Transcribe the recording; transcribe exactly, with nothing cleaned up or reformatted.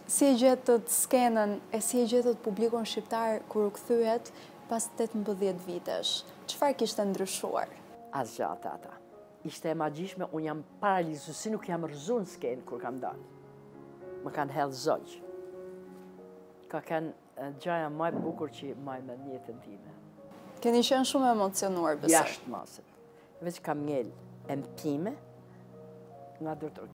Si e gjetët skenën e si e gjetët publikun shqiptar kur u kthyet pas tetëmbëdhjetë vitesh? Çfarë kishte ndryshuar? Asgjë ata ata. Ishte e magjishme, unë jam paralizuar, si nuk jam rrëzuar në skenë kur kam dalë. Më kanë hedhë zogj. Ka kanë gjaja më e bukur që maj me jetën time. Keni qenë shumë emocionuar, besoj. Jashtë masit. Veç kam ngel empime nga doktor.